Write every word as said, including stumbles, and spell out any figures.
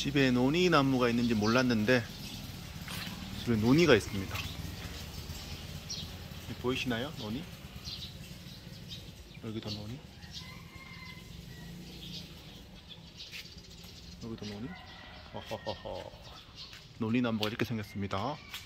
집에 논이나무가 있는지 몰랐는데 집에 논이가 있습니다. 보이시나요? 논이? 여기도 논이? 여기도 논이? 허허허허. 논이나무가 이렇게 생겼습니다.